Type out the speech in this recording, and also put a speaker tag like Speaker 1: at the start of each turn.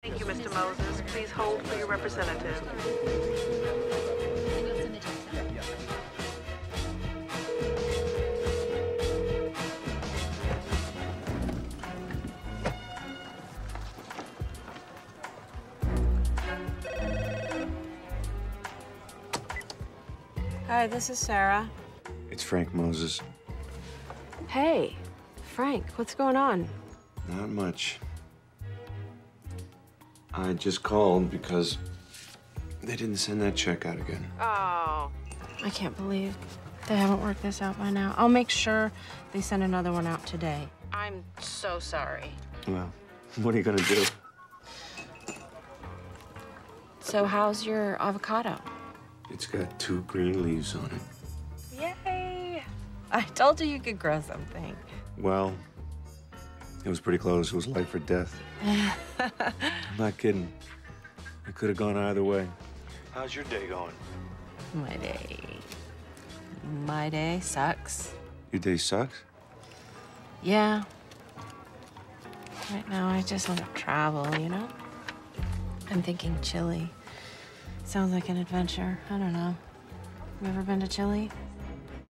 Speaker 1: Thank you, Mr. Moses. Please hold for your representative.
Speaker 2: Hi, this is Sarah.
Speaker 3: It's Frank Moses.
Speaker 2: Hey, Frank, what's going on?
Speaker 3: Not much. I just called because they didn't send that check out again.
Speaker 2: Oh. I can't believe they haven't worked this out by now. I'll make sure they send another one out today. I'm so sorry.
Speaker 3: Well, what are you gonna do?
Speaker 2: So how's your avocado?
Speaker 3: It's got 2 green leaves on it.
Speaker 2: Yay! I told you you could grow something.
Speaker 3: Well, it was pretty close. It was life or death. I'm not kidding. It could have gone either way. How's your day going?
Speaker 2: My day sucks.
Speaker 3: Your day sucks?
Speaker 2: Yeah. Right now, I just want to travel, you know? I'm thinking Chile. Sounds like an adventure. I don't know. You ever been to Chile?